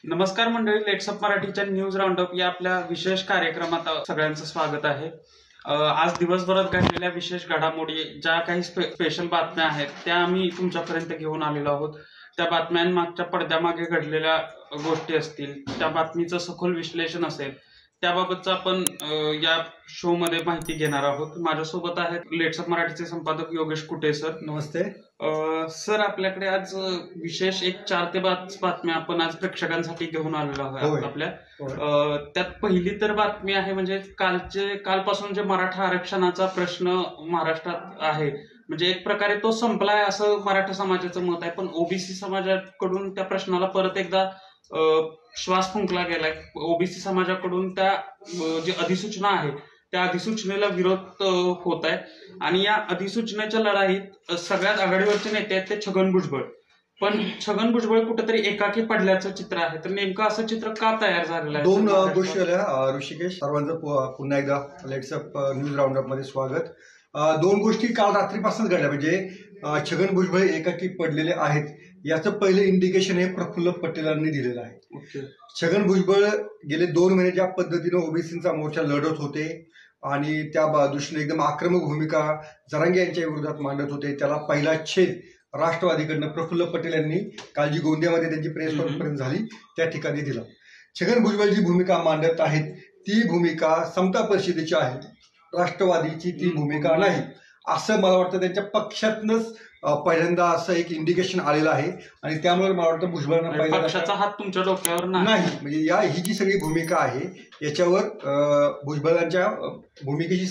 नमस्कार मंडळी, let's up मराठीच्या न्यूज राऊंडअप या आपल्या विशेष कार्यक्रमात सगळ्यांचं स्वागत आहे. आज दिवसभरात घडलेल्या विशेष घडामोडी, ज्या काही स्पेशल बातम्या आहेत त्या आम्ही तुमच्यापर्यंत घेऊन आलेलो आहोत. त्या बातम्यांमागच्या पडद्यामागे घडलेल्या गोष्टी असतील, त्या बातमीचं सखोल विश्लेषण असेल, त्याबाबतचं आपण या शो मध्ये माहिती घेणार आहोत. माझ्यासोबत आहेत लेट्स अप मराठीचे संपादक योगेश कुटे सर. नमस्ते सर. आपल्याकडे आज विशेष एक 4 ते 5 बातम्या आपण आज प्रेक्षकांसाठी घेऊन आलेलो आहोत. आपल्या त्यात पहिली तर बातमी आहे म्हणजे कालपासून जे मराठा आरक्षणाचा प्रश्न महाराष्ट्रात आहे, म्हणजे एक प्रकारे तो संपलाय असं मराठा समाजाचं मत आहे. पण ओबीसी समाजाकडून त्या प्रश्नाला परत एकदा श्वास फुंकला गेलाय. ओबीसी समाजाकडून त्या जी अधिसूचना आहे त्या अधिसूचनेला विरोध होत आहे आणि या अधिसूचनेच्या लढाईत सगळ्यात आघाडीवरचे नेते आहेत ते छगन भुजबळ. पण छगन भुजबळ कुठेतरी एकाकी पडल्याचं चित्र आहे. तर नेमकं असं चित्र का तयार झालेलं आहे? दोन गोष्टी आल्या ऋषिकेश. सर्वांचं पुन्हा एकदा लेट्स अप न्यूज राऊंडअप मध्ये स्वागत. दोन गोष्टी काल रात्रीपासूनच घडल्या. म्हणजे छगन भुजबळ एकाकी पडलेले आहेत याचं पहिलं इंडिकेशन हे प्रफुल्ल पटेलांनी दिलेलं आहे. छगन भुजबळ गेले 2 महिने ज्या पद्धतीने ओबीसीचा मोर्चा लढत होते आणि त्या दृष्टीने एकदम आक्रमक भूमिका जरांगे यांच्या विरोधात मांडत होते, त्याला पहिला छेद राष्ट्रवादीकडनं प्रफुल्ल पटेल यांनी काल जी गोंदियामध्ये त्यांची प्रेस कॉन्फरन्स झाली त्या ठिकाणी दिला. छगन भुजबळ जी भूमिका मांडत आहेत ती भूमिका समता परिषदेची आहे, राष्ट्रवादीची ती भूमिका नाही, असं मला वाटतं त्यांच्या पक्षातनंच पहिल्यांदा असं एक इंडिकेशन आलेलं आहे. आणि त्यामुळे मला वाटतं भुजबळांना पहिला पक्षाचा हात तुमच्या डोक्यावर नाही, म्हणजे ही जी सगळी भूमिका आहे याच्यावर भुजबळांच्या भूमिकेची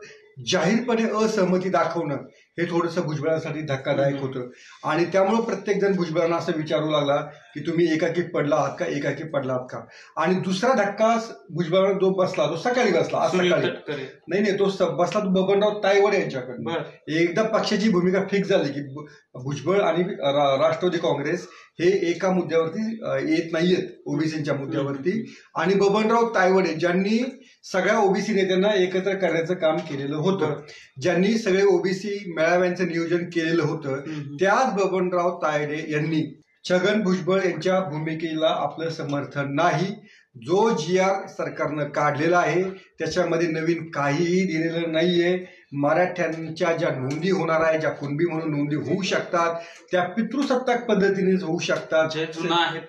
जाहीरपणे असहमती दाखवणं हे थोडंसं भुजबळांसाठी धक्कादायक होतं. आणि त्यामुळे प्रत्येक जण भुजबळांना असं विचारू लागला की तुम्ही एकाकी पडला आहात का, एकाकी पडला आहात का. आणि दुसरा धक्का भुजबळांना जो बसला तो सकाळी बसला, आज सकाळी नाही तो बसला तो बबनराव तायवाडे यांच्याकडनं. एकदा पक्षाची भूमिका फिक्स झाली की भुजबळ आणि राष्ट्रवादी काँग्रेस हे एका मुद्द्यावरती येत नाहीयेत, ओबीसीच्या मुद्द्यावरती. आणि बबनराव तायवाडे ज्यांनी सगळ्या ओबीसी नेत्यांना एकत्र करण्याचं काम केलेलं होतं, ज्यांनी सगळे ओबीसी मेळाव्यांचं नियोजन केलेलं होतं, त्याच बबनराव तायडे यांनी छगन भुजबळ यांच्या भूमिकेला आपलं समर्थन नाही, जो GR सरकारनं काढलेला आहे त्याच्यामध्ये नवीन काहीही दिलेलं नाहीये. मराठ्यांच्या ज्या नोंदी होणार आहे, ज्या कुणबी म्हणून नोंदी होऊ शकतात त्या पितृसत्ताक पद्धतीनेच होऊ शकतात, जे जुनं आहे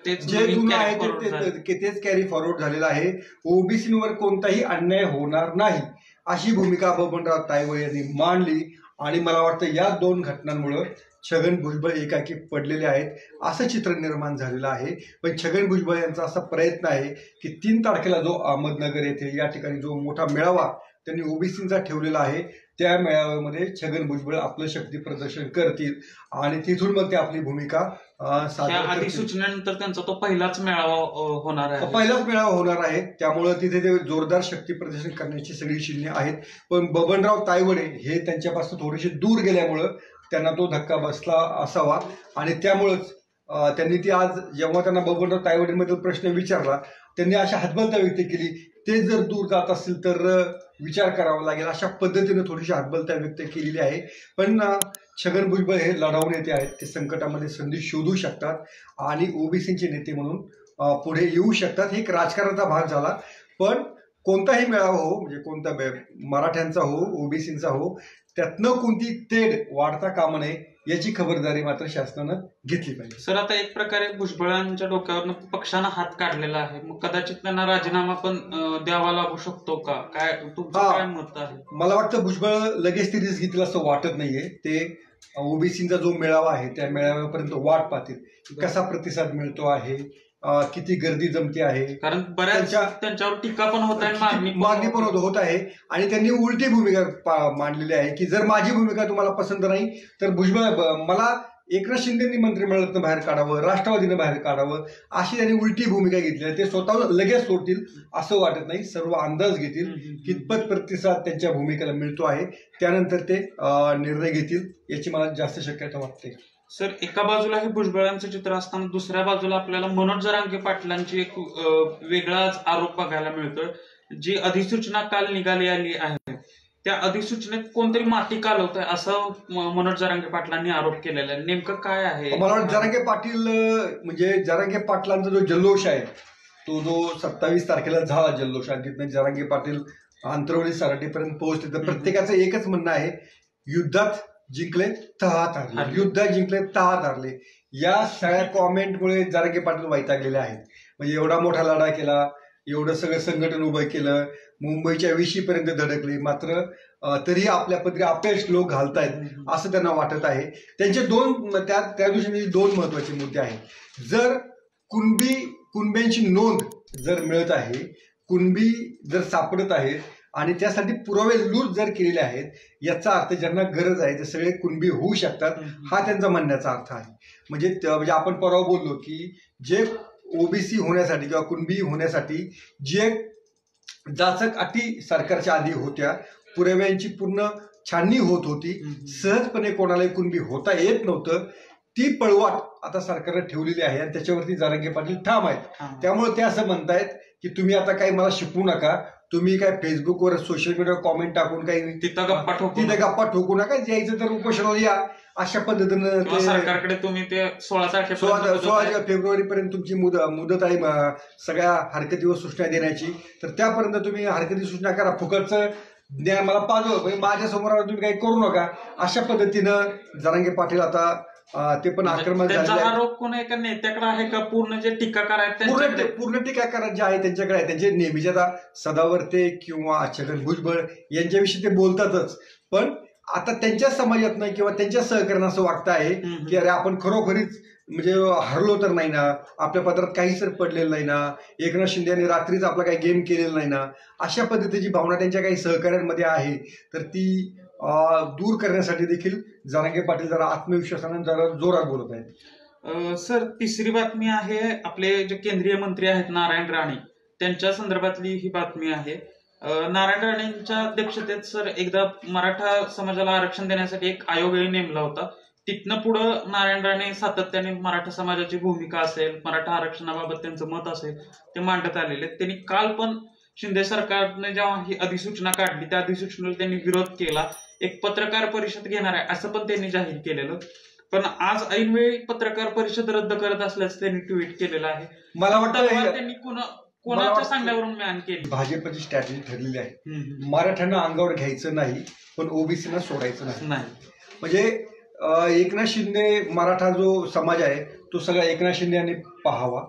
तेच कॅरी फॉरवर्ड झालेलं आहे. ओबीसीवर कोणताही अन्याय होणार नाही अशी भूमिका बबनराव तायवाडे यांनी मांडली. आणि मला वाटतं या 2 घटनांमुळे छगन भुजबळ एकाकी पडलेले आहेत असं चित्र निर्माण झालेलं आहे. पण छगन भुजबळ यांचा असा प्रयत्न आहे की 3 तारखेला जो अहमदनगर येथे या ठिकाणी जो मोठा मेळावा त्यांनी ओबीसीचा ठेवलेला आहे त्या मेळाव्यामध्ये छगन भुजबळ आपलं शक्ती प्रदर्शन करतील आणि तिथून मग ते आपली भूमिका अधिसूचनेनंतर त्यांचा तो पहिलाच मेळावा होणार आहे. त्यामुळे तिथे ते जोरदार शक्ती प्रदर्शन करण्याची सगळी चिन्हे आहेत. पण बबनराव तायवाडे हे त्यांच्यापासून थोडेसे दूर गेल्यामुळं त्यांना तो धक्का बसला असावा. आणि त्यामुळेच त्यांनी ती आज जेव्हा त्यांना बबनराव तायवाडेंबद्दल प्रश्न विचारला त्यांनी अशा हतबलता व्यक्त केली, ते जर दूर जात असतील तर विचार करावा लागेल अशा पद्धतीने थोडीशी हतबलता व्यक्त केलेली आहे. पण छगन भुजबळ हे लढाऊ नेते आहेत, ते संकटामध्ये संधी शोधू शकतात आणि ओबीसीचे नेते म्हणून पुढे येऊ शकतात. हे एक राजकारणाचा भाग झाला. पण कोणताही मेळावा हो, म्हणजे कोणता मराठ्यांचा हो, ओबीसीचा हो, त्यातनं कोणती तेढ वाढता कामा नये याची खबरदारी मात्र शासनानं घेतली पाहिजे. सर, आता एक प्रकारे भुजबळांच्या डोक्यावरनं पक्षानं हात काढलेला आहे, मग कदाचित त्यांना राजीनामा पण द्यावा लागू शकतो का? काय तुमचं काय मत आहे? मला वाटतं भुजबळ लगेच ती रिस्क घेतील असं वाटत नाहीये. ते ओबीसीचा जो मेळावा आहे त्या मेळाव्यापर्यंत वाट पाहतील, कसा प्रतिसाद मिळतो आहे, किती गर्दी जमते आहे. कारण बऱ्याच त्यांच्यावर टीका पण होत आहे, मागणी पण होत आहे. आणि त्यांनी उलटी भूमिका मांडलेली आहे की जर माझी भूमिका तुम्हाला पसंत नाही तर भुजबळ मला एकनाथ शिंदेनी मंत्रिमंडळातनं बाहेर काढावं, राष्ट्रवादीनं बाहेर काढावं अशी त्यांनी उलटी भूमिका घेतली आहे. ते स्वतः लगेच सोडतील असं वाटत नाही, सर्व अंदाज घेतील, कितपत प्रतिसाद त्यांच्या भूमिकेला मिळतो आहे त्यानंतर ते निर्णय घेतील याची मला जास्त शक्यता वाटते. सर, एका बाजूला हे भुजबळांचं चित्र असताना दुसऱ्या बाजूला आपल्याला मनोज जरांगे पाटलांची एक वेगळाच आरोप बघायला मिळतोय. जी अधिसूचना काल निघाली आहे त्या अधिसूचनेत कोणतरी माती कालवत आहे असं मनोज जरांगे पाटलांनी आरोप केलेला आहे. नेमकं काय आहे? मला वाटतं जरांगे पाटील म्हणजे जरांगे पाटलांचा जो जल्लोष आहे तो जो 27 तारखेला झाला जल्लोष आणि तिथनं जरांगे पाटील आंतरवली सराटीपर्यंत पोहोचले तर प्रत्येकाचं एकच म्हणणं आहे, युद्धात जिंकले तहात हारले, युद्धात जिंकले तहात हारले. या सगळ्या कॉमेंटमुळे जरांगे पाटील वैतागलेले आहेत. म्हणजे एवढा मोठा लढा केला, एवढं सगळं संघटन उभं केलं, मुंबईच्या विशीपर्यंत धडकले, मात्र तरी आपल्या पदरी अपयश लोक घालतायत असं त्यांना वाटत आहे. त्यांचे त्या दिवशी 2 महत्वाचे मुद्दे आहेत. जर कुणब्यांची नोंद जर मिळत आहे, कुणबी जर सापडत आहेत आणि त्यासाठी पुरावे लूट जर केलेले आहेत, याचा अर्थ ज्यांना गरज आहे ते सगळे कुणबी होऊ शकतात, हा त्यांचा म्हणण्याचा अर्थ आहे. म्हणजे आपण परवा बोललो की जे ओबीसी होण्यासाठी किंवा कुणबी होण्यासाठी जे जाचक अटी सरकारच्या आधी होत्या, पुराव्यांची पूर्ण छाननी होत होती, सहजपणे कोणालाही कुणबी होता येत नव्हतं, ती पळवाट आता सरकारने ठेवलेली आहे आणि त्याच्यावरती जरांगे पाटील ठाम आहेत. त्यामुळे ते असं म्हणतायत की तुम्ही आता काही मला शिकवू नका, तुम्ही काय फेसबुकवर सोशल मीडियावर कॉमेंट टाकून काही तिथं गप्पा ठोकू नका, यायचं तर उपोषणाला या, अशा पद्धतीनं सरकारकडे तुम्ही ते 16 फेब्रुवारीपर्यंत तुमची मुदत आहे सगळ्या हरकतीवर सूचना देण्याची, तर त्यापर्यंत तुम्ही हरकती सूचना करा, फुकटचं ज्ञान मला पाजव, माझ्या समोर तुम्ही काही करू नका, अशा पद्धतीनं जरांगे पाटील आता ते पण आक्रमक झाले. आरोप कोण एका नेत्याकडे आहे का पूर्ण जे टीकाकार आहेत पूर्ण टीकाकार जे आहे त्यांच्याकडे आहे. त्यांचे नेहमीचे आता सदावर्ते किंवा छगन भुजबळ यांच्याविषयी ते बोलतातच, पण आता त्यांच्या समाजातनं किंवा त्यांच्या सहकार्यानं असं वागतं आहे की अरे आपण खरोखरीच म्हणजे हरलो तर नाही ना, आपल्या पदरात काहीच पडलेलं नाही ना, एकनाथ शिंदे यांनी रात्रीच आपला काही गेम केलेला नाही ना, अशा पद्धतीची भावना त्यांच्या काही सहकार्यांमध्ये आहे. तर ती दूर करण्यासाठी देखील जरांगे पाटील जरा आत्मविश्वासाने जरा जोरात बोलत आहेत. सर, तिसरी बातमी आहे, आपले जे केंद्रीय मंत्री आहेत नारायण राणे त्यांच्या संदर्भातली ही बातमी आहे. नारायण राणेंच्या अध्यक्षतेत सर एकदा मराठा समाजाला आरक्षण देण्यासाठी एक आयोगही नेमला होता. तिथनं पुढं नारायण राणे सातत्याने मराठा समाजाची भूमिका असेल, मराठा आरक्षणाबाबत त्यांचं मत असेल ते मांडत आलेले. त्यांनी काल पण शिंदे सरकारने जेव्हा ही अधिसूचना काढली त्या अधिसूचनेला त्यांनी विरोध केला, एक पत्रकार परिषद घेणार आहे असं पण त्यांनी जाहीर केलेलं. पण आज ऐनवेळी पत्रकार परिषद रद्द करत असल्याचं त्यांनी ट्विट केलेलं आहे. मला वाटतं त्यांनी कोणाच्या सांगण्यावरून मॅन केली. भाजपची स्ट्रॅटेजी ठरलेली आहे, मराठ्यांना अंगावर घ्यायचं नाही पण ओबीसीना सोडायचं नाही. म्हणजे एकनाथ शिंदे मराठा जो समाज आहे तो सगळा एकनाथ शिंदे यांनी पाहावा.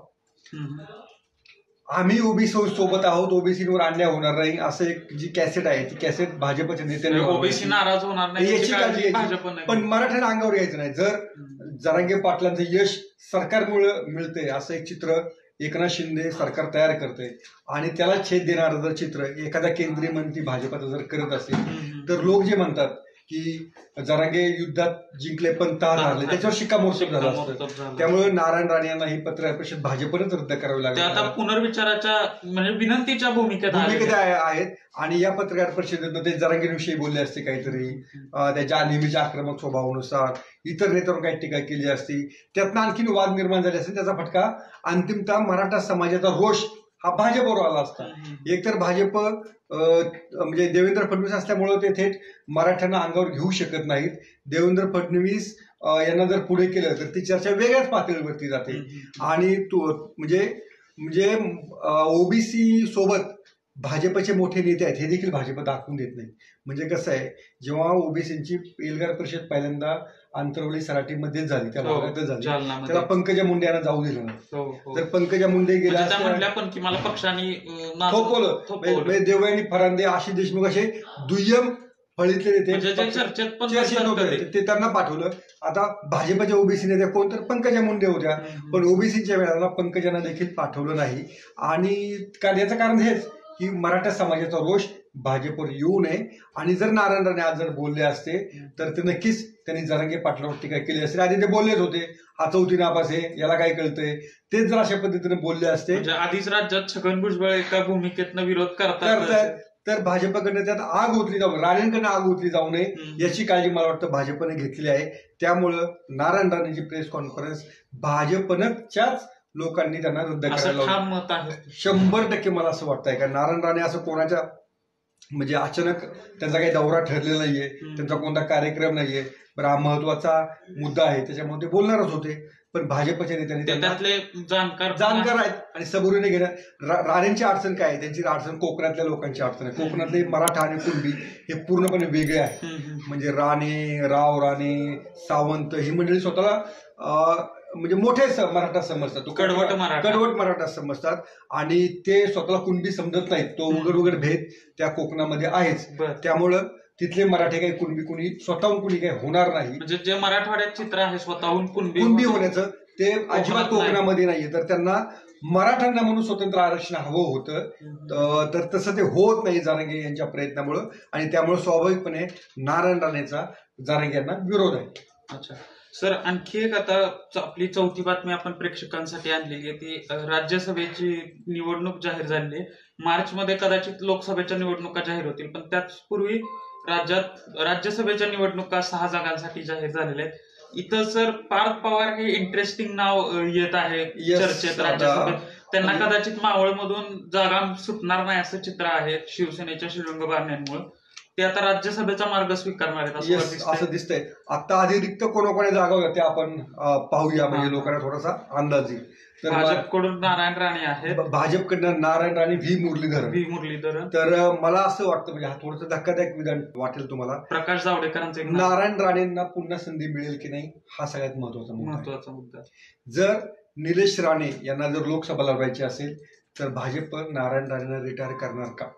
आम्ही ओबीसी सोबत आहोत, ओबीसीवर अन्याय होणार नाही असं एक जी कॅसेट आहे ती कॅसेट भाजपच्या नेत्यांनी ओबीसी नाराज होणार नाही याची काळजी घ्यायची, पण मराठ्यांना अंगावर घ्यायचं नाही. जर जरांगे पाटलांचं यश सरकारमुळे मिळते असं एक चित्र एकनाथ शिंदे सरकार तयार करते आणि त्याला छेद देणारं जर चित्र एखादा केंद्रीय मंत्री भाजपाचा जर करत असेल तर लोक जे म्हणतात की जरांगे युद्धात जिंकले पण तहात हारले, त्याच्यावर शिक्कामोर्तब झालं असतं. त्यामुळे नारायण राणे यांना ही पत्रकार परिषद भाजपनंच रद्द करावी लागली. आता पुनर्विचाराच्या म्हणजे विनंतीच्या भूमिकेत आहेत आणि या पत्रकार परिषदेत ते जरांगेविषयी बोलले असते काहीतरी, त्याच्या नेहमीच्या आक्रमक स्वभावानुसार इतर नेत्यांवर काही टीका केली असती, त्यातनं आणखीन वाद निर्माण झाले असते. त्याचा फटका अंतिमतः मराठा समाजाचा रोष हा भाजपवर आला असता. एकतर भाजप म्हणजे देवेंद्र फडणवीस असल्यामुळे ते थेट मराठ्यांना अंगावर घेऊ शकत नाहीत. देवेंद्र फडणवीस यांना जर पुढे केलं तर ती चर्चा वेगळ्याच पातळीवरती जाते आणि म्हणजे ओबीसी सोबत भाजपचे मोठे नेते आहेत हे देखील भाजप दाखवून देत नाही. म्हणजे कसं आहे, जेव्हा ओबीसीची एल्गार परिषद पहिल्यांदा आंतरवली सराटीमध्येच झाली, त्या भागातच झाली, त्याला पंकजा मुंडे यांना जाऊ दिलं नाही. तर पंकजा मुंडे गेल्या थोपवलं, देवयानी फरांदे, आशिष देशमुख असे दुय्यम फळीतले नेते ते त्यांना पाठवलं. आता भाजपच्या ओबीसी नेत्या कोण तर पंकजा मुंडे होत्या, पण ओबीसीच्या वेळेला पंकजांना देखील पाठवलं नाही. आणि याचं कारण हेच की मराठा समाजाचा रोष भाजपवर येऊ नये. आणि जर नारायण राणे आज जर बोलले असते तर ते नक्कीच त्यांनी जरांगे पाटलावर टीका केली असते. आधी ते बोललेच होते, हा चौथी नापास आहे, याला काय कळतंय, तेच जर अशा पद्धतीने बोलले असते. आधीच राज्यात छगन भुजबळ एका भूमिकेतनं विरोध करतात तर भाजपकडनं त्यात आग ओतली जाऊ, राणेंकडनं आग ओतली जाऊ नये याची काळजी मला वाटतं भाजपने घेतलेली आहे. त्यामुळं नारायण राणेंची प्रेस कॉन्फरन्स भाजपनच्याच लोकांनी त्यांना रद्द करायला 100% मला असं वाटतंय. कारण नारायण राणे असं कोणाच्या म्हणजे अचानक त्यांचा काही दौरा ठरलेला नाहीये, त्यांचा कोणता कार्यक्रम नाहीये, बरं हा महत्वाचा मुद्दा आहे त्याच्यामुळे ते बोलणारच होते. पण भाजपच्या नेत्यांनी त्यातले जाणकार आहेत आणि सबुरीने घेणं. राणेंची अडचण काय आहे? त्यांची अडचण कोकणातल्या लोकांची अडचण आहे. कोकणातले मराठा आणि कुणबी हे पूर्णपणे वेगळे आहे. म्हणजे राणे, राव राणे, सावंत ही मंडळी स्वतःला म्हणजे मोठे मराठा समजतात, कडवट मराठा समजतात आणि ते स्वतःला कुणबी समजत नाहीत. तो उघड भेद त्या कोकणामध्ये आहेच. त्यामुळं तिथले मराठे काही कुणबी कुणी स्वतःहून कुणी काही होणार नाही. म्हणजे जे मराठवाड्यात चित्र आहे स्वतःहून कुणबी होण्याचं ते अजिबात कोकणामध्ये नाहीये. तर त्यांना मराठ्यांना म्हणून स्वतंत्र आरक्षण हवं होतं, तर तसं ते होत नाही जरांगे यांच्या प्रयत्नामुळं आणि त्यामुळे स्वाभाविकपणे नारायण राणेचा जरांगे यांना विरोध आहे. अच्छा सर, आणखी एक आता आपली चौथी बातमी आपण प्रेक्षकांसाठी आणलेली आहे ती राज्यसभेची निवडणूक जाहीर झाली आहे. मार्च मध्ये कदाचित लोकसभेच्या निवडणुका जाहीर होतील, पण त्याचपूर्वी राज्यात राज्यसभेच्या निवडणुका 6 जागांसाठी जाहीर झालेल्या आहेत. इथं सर पार्थ पवार हे इंटरेस्टिंग नाव येत आहे चर्चेत राज्यसभेत. त्यांना कदाचित मावळमधून जागा सुटणार नाही असं चित्र आहे शिवसेनेच्या श्रीरंग बारण्यांमुळे. ते आता राज्यसभेचा मार्ग स्वीकारणार आहेत असं दिसतंय. आता आधी रिक्त कोणाकोणा जागा होत्या ते आपण पाहूया, म्हणजे लोकांना थोडासा अंदाज येईल. तर भाजपकडून नारायण राणे आहेत, भाजपकडनं नारायण राणे, व्ही मुरलीधरन. तर मला असं वाटतं, म्हणजे हा थोडंसं धक्कादायक विधान वाटेल तुम्हाला, प्रकाश जावडेकरांचे नारायण राणेंना पुन्हा संधी मिळेल की नाही हा सगळ्यात महत्वाचा मुद्दा. जर निलेश राणे यांना जर लोकसभा लढवायची असेल तर भाजप नारायण राणेंना रिटायर करणार का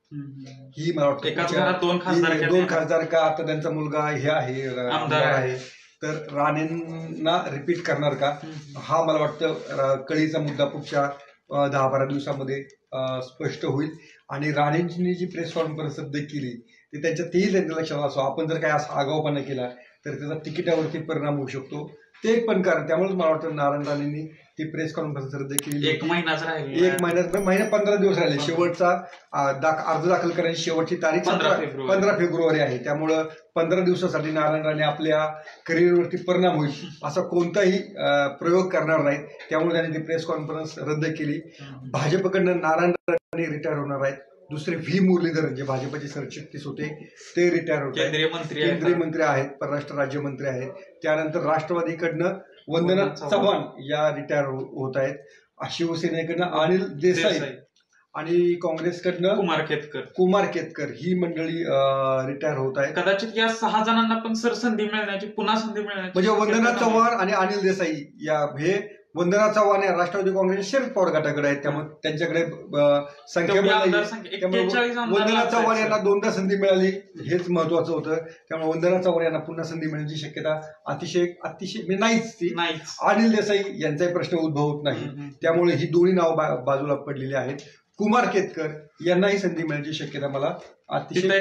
ही मला वाटतं. दोन खासदार का, आता त्यांचा मुलगा हे आहे आमदार आहे, तर राणेंना रिपीट करणार का हा मला वाटतं कळीचा मुद्दा पुढच्या 10-12 दिवसामध्ये स्पष्ट होईल. आणि राणेंनी जी प्रेस कॉन्फरन्स रद्द केली ते त्यांच्या लक्षात असो, आपण जर काय असा आगाऊपणा केला तर त्याचा तिकिटावरती परिणाम होऊ शकतो. ते एक पण कारण. त्यामुळेच मला वाटतं नारायण राणेंनी ती प्रेस कॉन्फरन्स रद्द केली. 1 महिनाच राहील, 1 महिना 15 दिवस राहिले. शेवटचा अर्ज दाखल करायची शेवटची तारीख 15 फेब्रुवारी आहे. त्यामुळं 15 दिवसासाठी नारायण राणे आपल्या करिअरवरती परिणाम होईल असा कोणताही प्रयोग करणार नाहीत. त्यामुळे त्यांनी ती प्रेस कॉन्फरन्स रद्द केली. भाजपकडनं नारायण राणे रिटायर होणार आहेत. दुसरे व्ही मुरलीधरन जे भाजपचे सरचिटणीस होते ते रिटायर होत आहेत, केंद्रीय मंत्री आहेत, परराष्ट्र राज्यमंत्री आहेत. त्यानंतर राष्ट्रवादीकडनं वंदना चव्हाण या रिटायर होत आहेत. शिवसेनेकडनं अनिल देसाई आणि काँग्रेसकडनं कुमार केतकर ही मंडळी रिटायर होत आहेत. कदाचित या 6 जणांना पण सर पुन्हा संधी मिळण्याची म्हणजे वंदना चव्हाण आणि अनिल देसाई या हे वंदना चव्हाण या राष्ट्रवादी काँग्रेस शरद पवार गटाकडे आहेत, त्यामुळे त्यांच्याकडे वंदना चव्हाण यांना 2दा संधी मिळाली हेच महत्वाचं होतं. त्यामुळे वंदना चव्हाण यांना पुन्हा संधी मिळण्याची शक्यता अतिशय नाहीच ती. अनिल देसाई यांचाही प्रश्न उद्भवत नाही. त्यामुळे ही दोन्ही नाव बाजूला पडलेली आहेत. कुमार केतकर यांनाही संधी मिळण्याची शक्यता मला अतिशय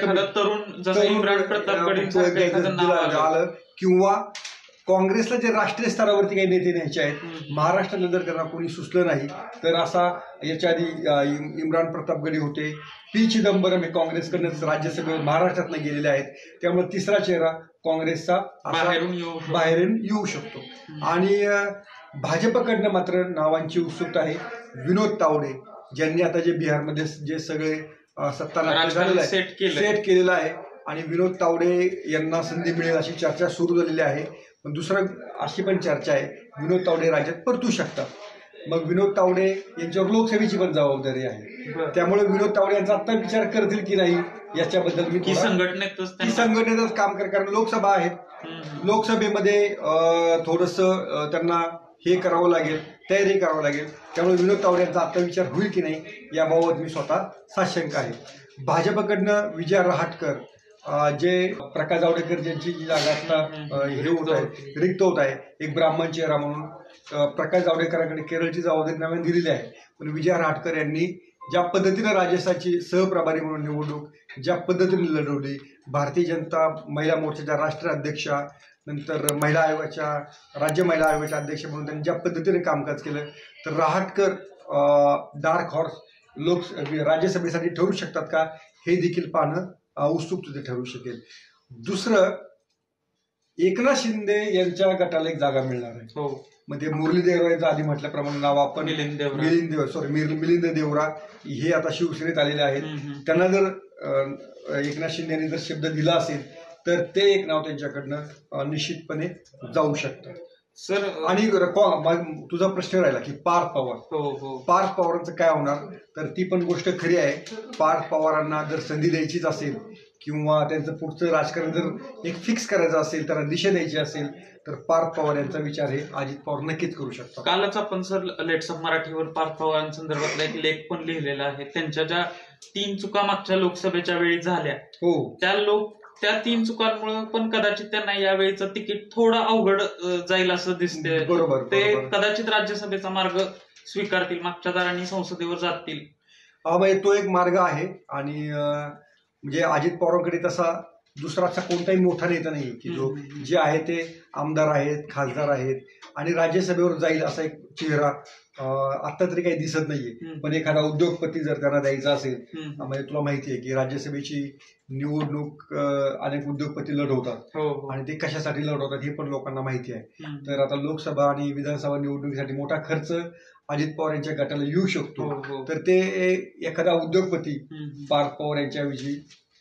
आलं. किंवा काँग्रेसला जे राष्ट्रीय स्तरावरती काही नेते न्यायचे आहेत, महाराष्ट्रात जर त्यांना कोणी सुचलं नाही तर असा याच्या आधी इम्रान प्रतापगडी होते, पी चिदंबरम हे काँग्रेसकडनं राज्यसभेवर महाराष्ट्रातनं गेलेले आहेत. त्यामुळे तिसरा चेहरा काँग्रेसचा बाहेरून येऊ शकतो. आणि भाजपकडनं मात्र नावांची उत्सुकता आहे. विनोद तावडे ज्यांनी आता जे बिहारमध्ये जे सगळे सत्ता झालेलं आहे सेट केलेलं आहे आणि विनोद तावडे यांना संधी मिळेल अशी चर्चा सुरू झालेली आहे. पण दुसरं अशी पण चर्चा आहे विनोद तावडे राज्यात परतू शकतात. मग विनोद तावडे यांच्यावर लोकसभेची पण जबाबदारी आहे. त्यामुळे विनोद तावडे यांचा आता विचार करतील की नाही याच्याबद्दल मी संघटनेतच काम कर, कारण लोकसभा आहे. लोकसभेमध्ये थोडंसं त्यांना हे करावं लागेल, तयारी करावं लागेल. त्यामुळे विनोद तावडे यांचा आता विचार होईल की नाही याबाबत मी स्वतः साशंक आहे. भाजपकडनं विजय रहाटकर जे प्रकाश जावडेकर ज्यांची जी जागा आता हे होत आहे, रिक्त होत आहे, एक ब्राह्मण चेहरा म्हणून प्रकाश जावडेकरांकडे केरळची जबाबदारी नव्याने दिलेली आहे. पण विजय रहाटकर यांनी ज्या पद्धतीनं राजस्थानची सहप्रभारी म्हणून निवडणूक ज्या पद्धतीने लढवली, भारतीय जनता महिला मोर्चाच्या राष्ट्रीय अध्यक्षा, नंतर महिला आयोगाच्या राज्य महिला आयोगाच्या अध्यक्ष म्हणून त्यांनी ज्या पद्धतीने कामकाज केलं, तर रहाटकर डार्क हॉर्स राज्यसभेसाठी ठरू शकतात का हे देखील पाहणं उत्सुकतेचे ठरू शकेल. दुसरं, एकनाथ शिंदे यांच्या गटाला एक जागा मिळणार आहे. मध्ये मुरली देवरा यांचं आधी म्हटल्याप्रमाणे नाव आपण मिलिंद देवरा. मिलिंद देवरा हे आता शिवसेनेत आलेले आहेत. त्यांना जर एकनाथ शिंदे यांनी जर शब्द दिला असेल तर ते एक नाव त्यांच्याकडनं निश्चितपणे जाऊ शकतं. सर आणि तुझा प्रश्न राहिला की पार्थ पवार, पार्थ पवारांचं काय होणार, तर ती पण गोष्ट खरी आहे. पार्थ पवारांना जर संधी द्यायचीच असेल किंवा त्यांचं पुढचं राजकारण जर एक फिक्स करायचं असेल, त्यांना दिशा द्यायची असेल, तर पार्थ पवार यांचा विचार हे अजित पवार नक्कीच करू शकतात. कालच आपण सर लेट्स ऑफ मराठीवर पार्थ पवारांसंदर्भातला एक लेख पण लिहिलेला आहे. त्यांच्या ज्या 3 चुका मागच्या लोकसभेच्या वेळी झाल्या, त्या 3 चुकांमुळे पण कदाचित त्यांना यावेळीचं तिकीट थोडं अवघड जाईल असं दिसते. बरोबर. ते कदाचित राज्यसभेचा मार्ग स्वीकारतील, मागच्या दारांनी संसदेवर जातील. म्हणजे तो एक मार्ग आहे. आणि म्हणजे अजित पवारांकडे तसा दुसरा असा कोणताही मोठा नेता नाही की जो जे आहे ते आमदार आहेत, खासदार आहेत आणि राज्यसभेवर जाईल असा एक चेहरा आता तरी काही दिसत नाहीये. पण एखादा उद्योगपती जर त्यांना द्यायचा असेल, म्हणजे तुला माहिती आहे की राज्यसभेची निवडणूक अनेक उद्योगपती लढवतात आणि ते कशासाठी लढवतात हे पण लोकांना माहिती आहे. तर आता लोकसभा आणि विधानसभा निवडणुकीसाठी मोठा खर्च अजित पवार यांच्या गटाला येऊ शकतो. तर ते एखादा उद्योगपती पार्थ पवार यांच्याविषयी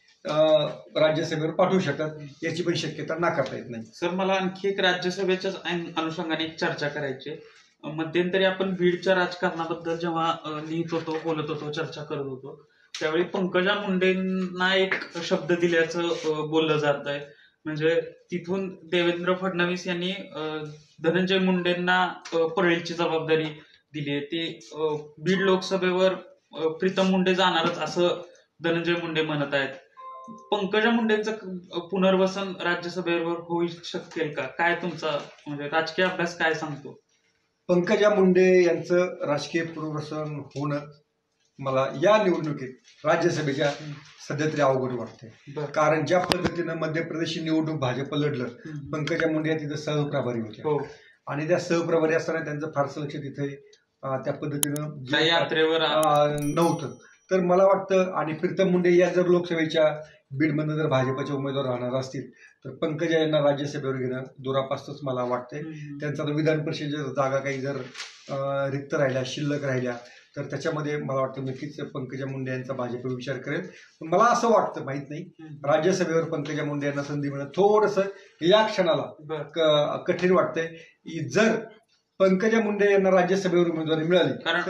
राज्यसभेवर पाठवू शकतात, याची पण शक्यता नाकारता येत नाही. सर मला आणखी एक राज्यसभेच्या अनुषंगाने एक चर्चा करायची. मध्यंतरी आपण बीडच्या राजकारणाबद्दल जेव्हा लिहित होतो, बोलत होतो, चर्चा करत होतो, त्यावेळी पंकजा मुंडेंना एक शब्द दिल्याचं बोललं जात आहे. म्हणजे तिथून देवेंद्र फडणवीस यांनी धनंजय मुंडेंना परेलची जबाबदारी दिली आहे. ती बीड लोकसभेवर प्रीतम मुंडे जाणारच असं धनंजय मुंडे म्हणत आहेत. पंकजा मुंडेंचं पुनर्वसन राज्यसभेवर होऊ शकेल का? काय तुमचा म्हणजे राजकीय अभ्यास काय सांगतो? पंकजा मुंडे यांचं राजकीय पुनर्वसन होणं मला या निवडणुकीत राज्यसभेच्या सध्या तरी अवघड वाटते. कारण ज्या पद्धतीनं मध्य प्रदेशची निवडणूक भाजप लढलं, पंकजा मुंडे या तिथं सहप्रभारी होत्या आणि त्या सहप्रभारी असताना त्यांचं फारसं लक्ष तिथे त्या पद्धतीनं यात्रेवर नव्हतं. तर मला वाटतं आणि प्रीतम मुंडे या जर लोकसभेच्या बीडमधनं जर भाजपचे उमेदवार राहणार असतील तर पंकजा यांना राज्यसभेवर घेणं दुरापास्तच मला वाटतंय. त्यांचा विधान परिषदेच्या जागा काही जर रिक्त राहिल्या, शिल्लक राहिल्या, तर त्याच्यामध्ये मला वाटतं नक्कीच पंकजा मुंडे यांचा भाजप विचार करेल. पण मला असं वाटतं, माहित नाही, राज्यसभेवर पंकजा मुंडे यांना संधी मिळणं थोडंसं या क्षणाला कठीण वाटतंय. जर पंकजा मुंडे यांना राज्यसभेवर उमेदवारी मिळाली,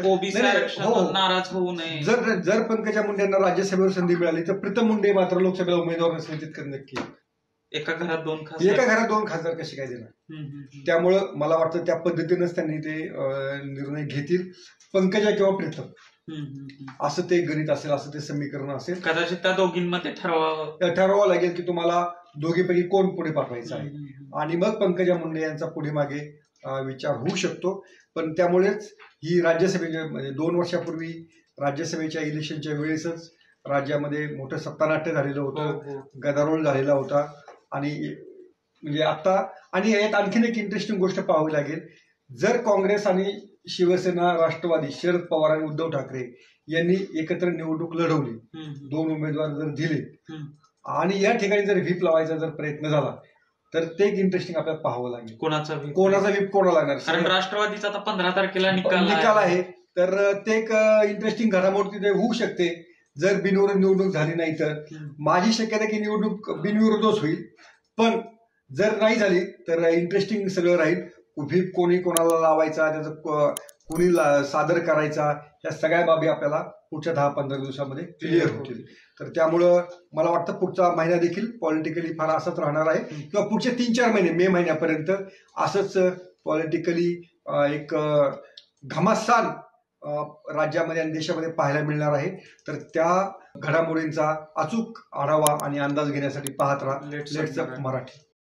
नाराज होऊ नये, जर पंकजा मुंडे यांना राज्यसभेवर संधी मिळाली तर प्रीतम मुंडे मात्र लोकसभेला उमेदवार नसले तितकं नक्की एका घरात दोन खासदार कसे काय देणार. त्यामुळं मला वाटतं त्या पद्धतीनंच त्यांनी ते निर्णय घेतील, पंकजा किंवा प्रीतम असं ते गणित असेल, असं ते समीकरण असेल. कदाचित त्या दोघींमध्ये ठरवावं लागेल की तुम्हाला दोघीपैकी कोण पुढे पाठवायचं आहे आणि मग पंकजा मुंडे यांचा पुढे मागे विचार होऊ शकतो. पण त्यामुळेच ही राज्यसभेच्या म्हणजे 2 वर्षापूर्वी राज्यसभेच्या इलेक्शनच्या वेळेसच राज्यामध्ये मोठं सत्तानाट्य झालेलं होतं, गदारोळ झालेला होता. आणि म्हणजे आता आणि यात आणखीन एक इंटरेस्टिंग गोष्ट पाहावी लागेल. जर काँग्रेस आणि शिवसेना, राष्ट्रवादी, शरद पवार आणि उद्धव ठाकरे यांनी एकत्र निवडणूक लढवली, 2 उमेदवार जर दिले आणि या ठिकाणी जर व्हीप लावायचा जर प्रयत्न झाला तर ते एक इंटरेस्टिंग आपल्याला पाहावं लागेल. कोणाचा व्हीप कोणाला लागणार, कारण राष्ट्रवादीचा आता 15 तारखेला निकाल आहे. तर ते एक इंटरेस्टिंग घडामोड तिथे होऊ शकते जर बिनविरोध निवडणूक झाली नाही तर. माझी शक्यता आहे की निवडणूक बिनविरोधच होईल, पण जर नाही झाली तर इंटरेस्टिंग सगळं राहील. व्हीप कोणी कोणाला लावायचा, त्याचं कोणी सादर करायचा, या सगळ्या बाबी आपल्याला पुढच्या 10-15 दिवसामध्ये क्लिअर होतील. तर त्यामुळं मला वाटतं पुढचा महिना देखील पॉलिटिकली फार असंच राहणार आहे किंवा पुढचे 3-4 महिने, मे महिन्यापर्यंत असंच पॉलिटिकली एक घमासान राज्यामध्ये आणि देशामध्ये पाहायला मिळणार आहे. तर त्या घडामोडींचा अचूक आढावा आणि अंदाज घेण्यासाठी पाहत राहा लेट्स ऑफ मराठी.